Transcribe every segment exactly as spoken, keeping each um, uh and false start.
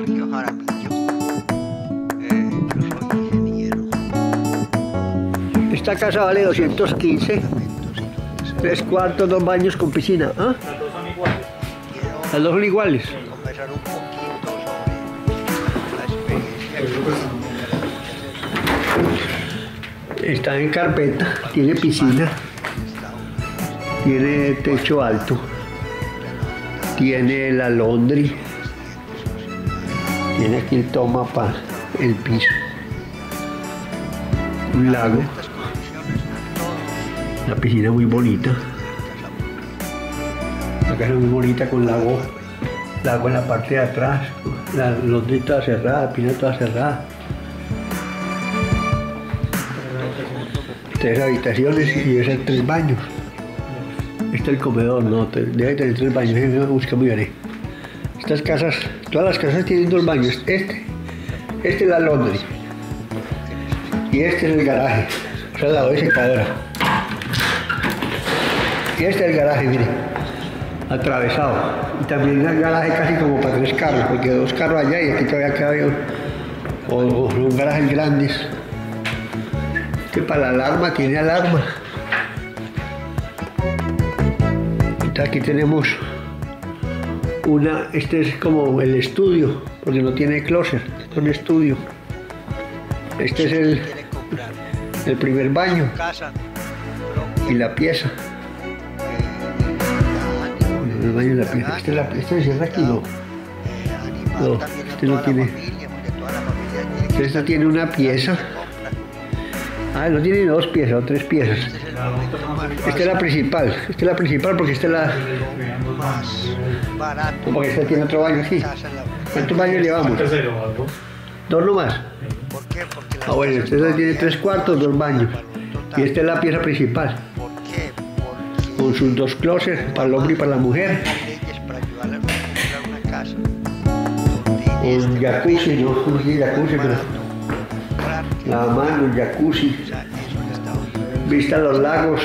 Sergio Jaramillo. Eh, yo soy ingeniero. Esta casa vale doscientos quince. Tres cuartos, dos baños con piscina. ¿Ah? Las dos son iguales. Las dos son iguales. Conversar un poquito sobre la experiencia que Está en carpeta, tiene piscina, tiene techo alto, tiene la laundry, tiene aquí el toma para el piso, un lago, la piscina muy bonita, la casa muy bonita con lago, lago en la parte de atrás, la laundry toda cerrada, la piscina toda cerrada. Tres habitaciones y debe ser tres baños. Este es el comedor, no, debe tener tres baños, me busca muy bien. Estas casas, todas las casas tienen dos baños. Este, este es la laundry. Y este es el garaje, o sea, la doble secadora. Y este es el garaje, mire, atravesado. Y también el garaje casi como para tres carros, porque dos carros allá y aquí todavía queda o, o son garajes grandes. Que para la alarma tiene alarma. Aquí tenemos una, este es como el estudio, porque no tiene closet, es un estudio. Este es el, el primer baño y la pieza. El baño y la pieza. Este, la, este se cierra aquí, no. No, este no tiene. Este tiene una pieza. Ah, no tiene dos piezas o tres piezas. Esta es la principal. Esta es la principal porque esta es la... No, porque esta tiene otro baño aquí. ¿Cuántos baños llevamos? Dos nomás. Ah, bueno, esta tiene tres cuartos, dos baños. Y esta es la pieza principal. Con sus dos closets, para el hombre y para la mujer. Con jacuzzi, no, no sé jacuzzi, pero... La mano, el jacuzzi, vista a los lagos,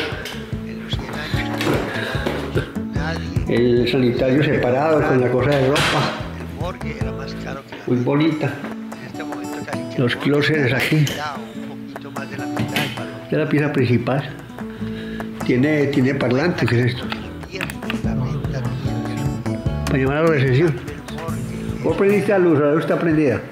el sanitario separado con la cosa de ropa, muy bonita, los closets aquí, esta es la pieza principal, tiene, tiene parlante, ¿qué es esto? Para llamar a la recepción. ¿Vos prendiste la luz? ¿La luz está prendida?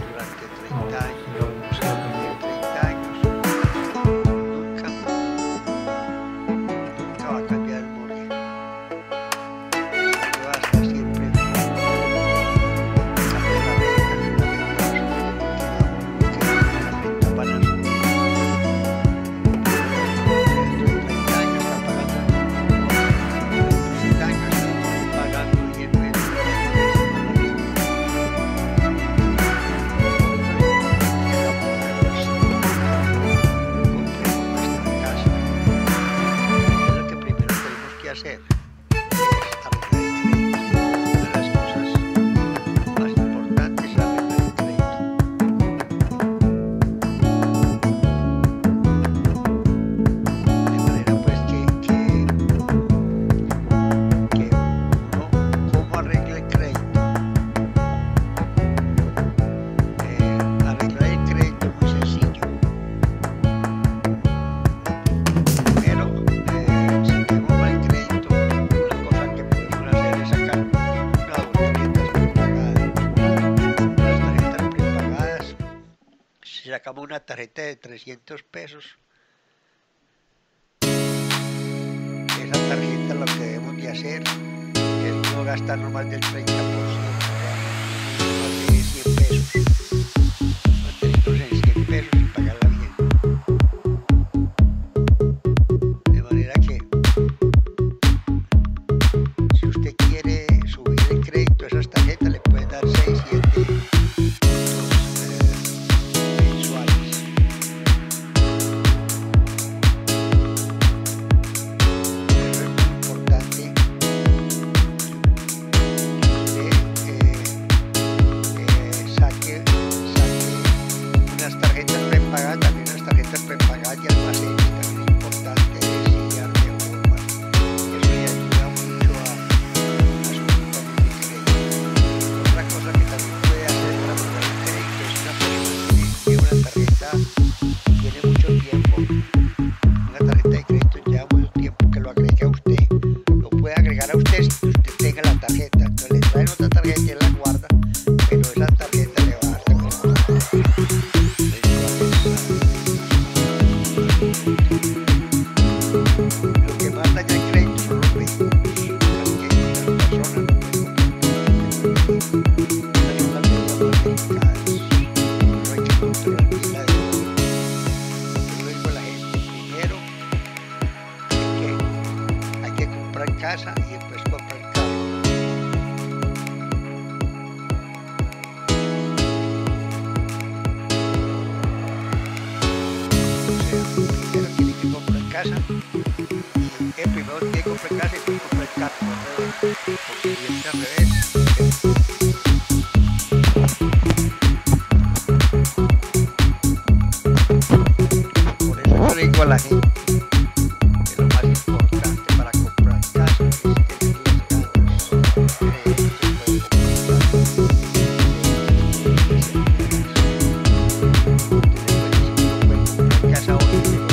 hacer es arreglar el crédito. Una de las cosas más importantes es arreglar el crédito. De manera pues que, que, que uno, ¿cómo arregla el crédito? Eh, arreglar el crédito es muy sencillo. Primero, eh, si tenemos mal crédito, una cosa que podemos hacer es sacar una o dos tarjetas prepagadas. Las tarjetas prepagadas, si sacamos una tarjeta de trescientos pesos, esa tarjeta lo que debemos de hacer es no gastarnos más del treinta por ciento, más de cien pesos, mantenernos en cien pesos y pagarla bien. De manera que si usted quiere subir el crédito a esas tarjetas, le pueden dar seis, siete puntos eh, mensuales. Eso es muy importante que usted eh, eh, saque, saque unas tarjetas prepagadas, también unas tarjetas prepagadas y almacenes, también es importante sellar de forma. Eso le ayuda mucho a, a subir también el crédito. Otra cosa que también puede hacer para casa y después compra el carro. Primero tiene que comprar casa, y el primero tiene que comprar casa y después comprar el carro, porque siempre al revés. Por eso yo le digo a la gente que lo más importante para comprar casa es tener las ganas, creer que se puede comprar casa hoy.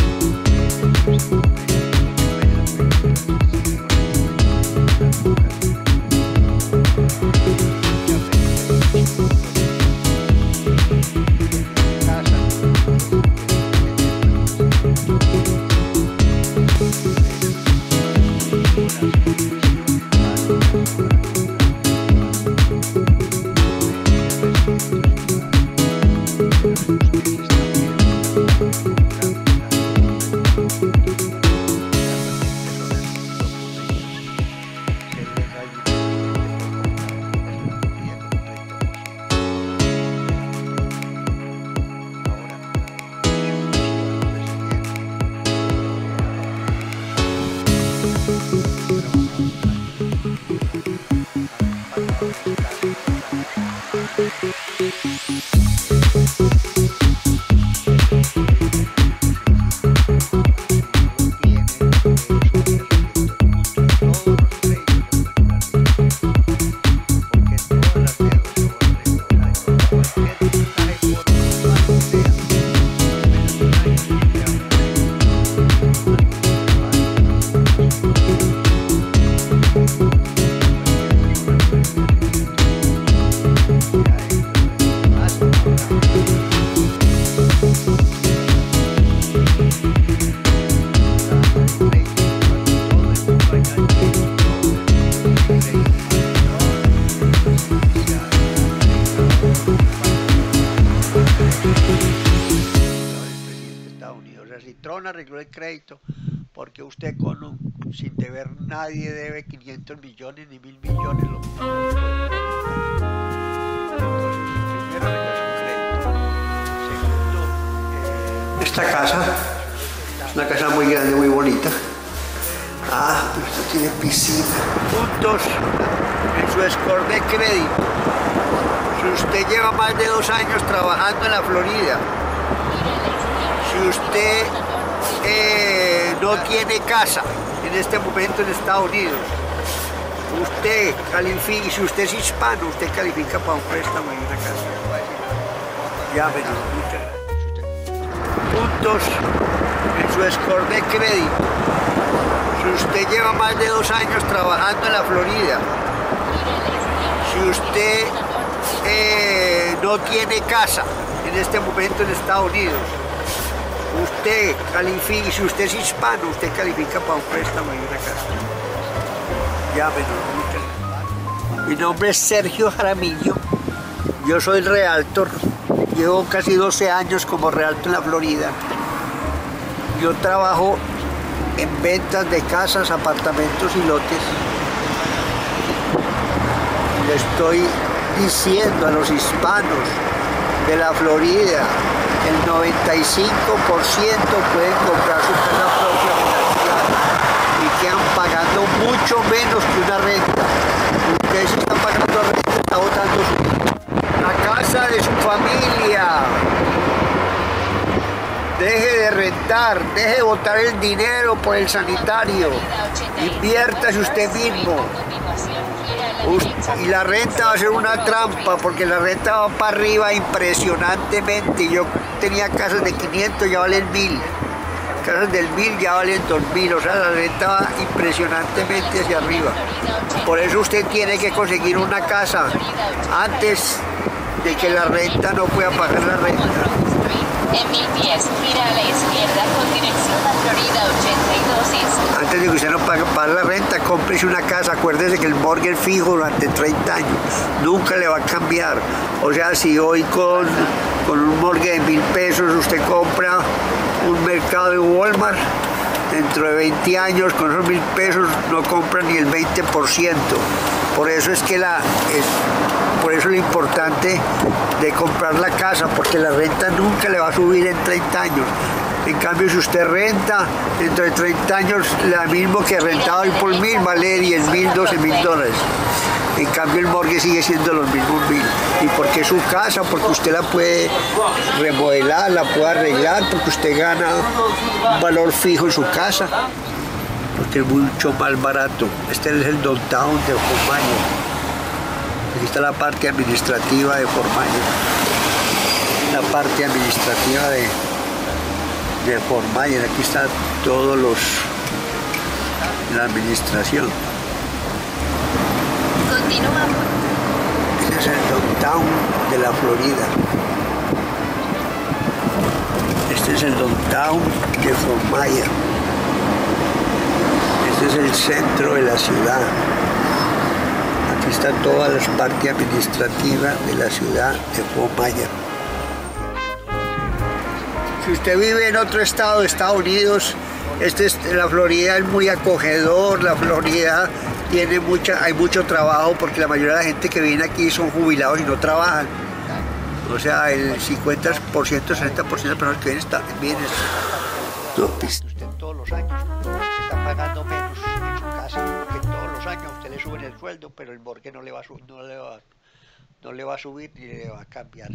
Trump arregló el crédito porque usted con un, sin deber nadie debe quinientos millones ni mil millones. Lo, Entonces, primero arregló su crédito. Segundo, eh, esta casa es una casa muy grande, muy bonita. Ah, pero esto tiene piscina. Puntos en su score de crédito. Si usted lleva más de dos años trabajando en la Florida, si usted eh, no tiene casa en este momento en Estados Unidos, usted califica, si usted es hispano, usted califica para un préstamo y una casa. Llámenos, muchas gracias. Puntos en su score de crédito. Si usted lleva más de dos años trabajando en la Florida, si usted eh, no tiene casa en este momento en Estados Unidos, usted califica, si usted es hispano, usted califica para un préstamo y una casa. Llámenos, muchas gracias. Mi nombre es Sergio Jaramillo, yo soy realtor, llevo casi doce años como realtor en la Florida. Yo trabajo en ventas de casas, apartamentos y lotes. Le estoy diciendo a los hispanos de la Florida, el noventa y cinco por ciento pueden comprar su casa propia financiada y quedan pagando mucho menos que una renta. Ustedes están pagando renta, está botando su la casa de su familia. Deje de rentar, deje de botar el dinero por el sanitario, inviértase usted mismo. Y la renta va a ser una trampa, porque la renta va para arriba impresionantemente. Yo tenía casas de quinientos, ya valen mil. Casas del mil ya valen dos mil, o sea, la renta va impresionantemente hacia arriba. Por eso usted tiene que conseguir una casa antes de que la renta no pueda pagar la renta. En mil pies, gira a la izquierda con dirección a Florida ochenta y dos East. Antes de que usted no pague pagar la renta, cómprese una casa. Acuérdese que el mortgage fijo durante treinta años nunca le va a cambiar. O sea, si hoy con, con un mortgage de mil pesos usted compra un mercado de Walmart, dentro de veinte años con esos mil pesos no compran ni el veinte por ciento. Por eso es que la, es, por eso es lo importante de comprar la casa, porque la renta nunca le va a subir en treinta años. En cambio, si usted renta, dentro de treinta años, lo mismo que rentado hoy por mil, vale diez mil, doce mil dólares. En cambio, el mortgage sigue siendo los mismos mil. ¿Y por qué su casa? Porque usted la puede remodelar, la puede arreglar, porque usted gana un valor fijo en su casa, porque es mucho más barato. Este es el downtown de Fort Myers. Aquí está la parte administrativa de Fort Myers. La parte administrativa de... de Fort Myers. Aquí están todos los, la administración. Continuamos. Este es el downtown de la Florida. Este es el downtown de Fort Myers. Este es el centro de la ciudad. Aquí está toda la parte administrativa de la ciudad de Fort Myers. Si usted vive en otro estado de Estados Unidos, este es, la Florida es muy acogedor, la Florida tiene mucha, hay mucho trabajo porque la mayoría de la gente que viene aquí son jubilados y no trabajan. O sea, el cincuenta por ciento, sesenta por ciento de personas que vienen, está, vienen no, pues. Usted todos los años está pagando menos en su casa, porque todos los años usted le suben el sueldo, pero el mortgage no le va a, no le va, no le va a subir ni le va a cambiar.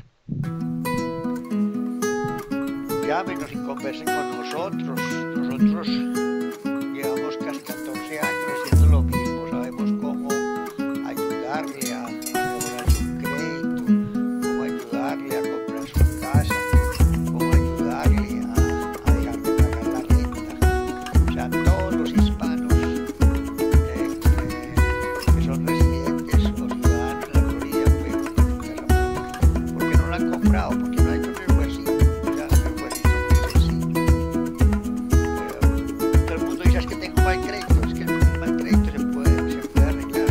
Llámenos y conversen con nosotros. Nosotros llevamos casi catorce años haciendo lo mismo, sabemos cómo ayudarle a, a mejorar su crédito, cómo ayudarle a comprar su casa, cómo ayudarle a, a dejar de pagar la renta. O sea, todos los hispanos eh, eh, que son residentes o ciudadanos de la Florida pueden comprar su casa. ¿Por qué no la han comprado? Porque no hay que tener bolsillo. Mal crédito, es que el mal crédito se puede, se puede arreglar.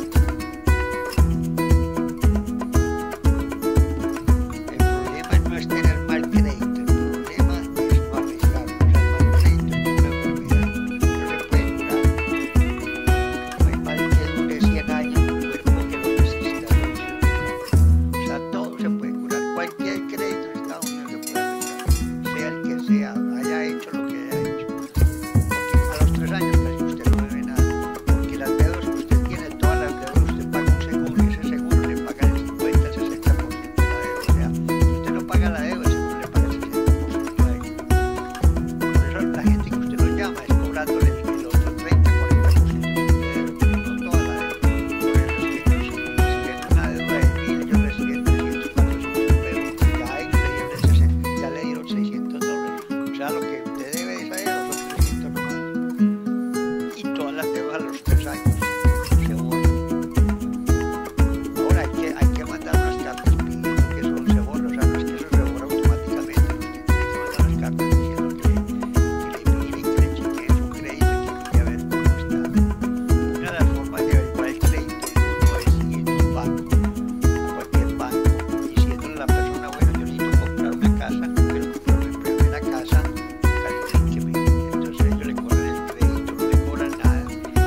El problema no es tener mal crédito, el problema es no arreglarlo. O sea, el mal crédito es una enfermedad, no se puede curar. No hay mal que dure cien años, un cuerpo que lo resista. O sea, todo se puede curar. Cualquier crédito en Estados Unidos se puede arreglar, sea el que sea, haya hecho lo que haya hecho. Tres años casi usted no debe nada, porque las deudas que usted tiene, todas las deudas, usted paga un seguro y ese seguro le paga el cincuenta, el sesenta por ciento de la deuda. O sea, si usted no paga la deuda, el seguro le paga el sesenta por ciento a ella. Por eso la gente que usted lo llama es cobrándole el otro treinta, cuarenta por ciento de deuda, no toda la deuda. Por eso es que ellos, si tienen una deuda de mil, ellos reciben trescientos, cuatrocientos, pero ya a ellos le dieron el sesenta, ya le dieron seiscientos dólares. O sea, lo que usted debe es a ellos son trescientos nomás. Las deudas a los tres años se borran. Ahora hay que, hay que mandar unas cartas pidiendo que eso se borre, o sea, no es que eso se borra automáticamente, usted tiene que mandar unas cartas diciendo que le, que le miren, que le chequeen su crédito y que ver cómo está. Una de las formas de averiguar el crédito uno es yendo a un banco, a cualquier banco, diciéndole a la persona, bueno, yo necesito comprar una casa, quiero comprar mi primera casa, califíqueme. Entonces ellos le corren el crédito, no le cobran nada.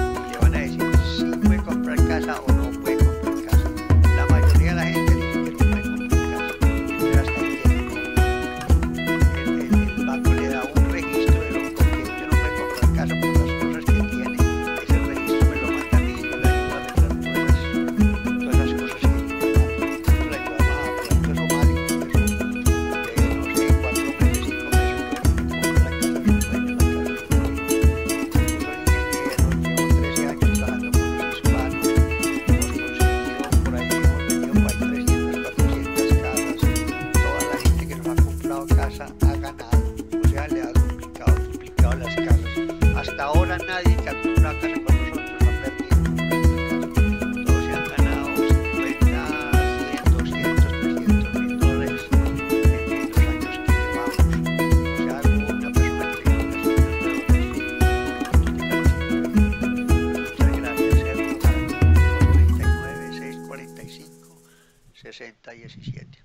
Casa o no puede comprar casa. La mayoría de la gente dice que no puede comprar casa. Pero hasta ahí el, el, el banco le da un registro de lo que usted no puede comprar casa por las cosas que tiene. Ese registro me lo manda a mí y yo le ayudo a arreglar todas, todas esas cosas que tiene. Nosotros le ayudamos a arreglar todo eso mal y por eso de, no sé, cuatro meses, cinco meses puede comprar la casa de los dueños, la casa de los dueños. Yo soy ingeniero, llevo trece años trabajando con los hispanos. Por ahí hemos vendido para trescientas, cuatrocientas casas. Toda la gente que nos ha comprado casa ha ganado, o sea, le ha duplicado, triplicado las casas. Hasta ahora nadie que ha comprado casa con nosotros ha perdido comprando una casa. Todos se han ganado cincuenta, cien, doscientos, trescientos mil dólares en los años que llevamos. O sea, hubo una persona que le compró unas deudas. Muchas gracias, Sergio. sesenta y cinco, sesenta, diecisiete.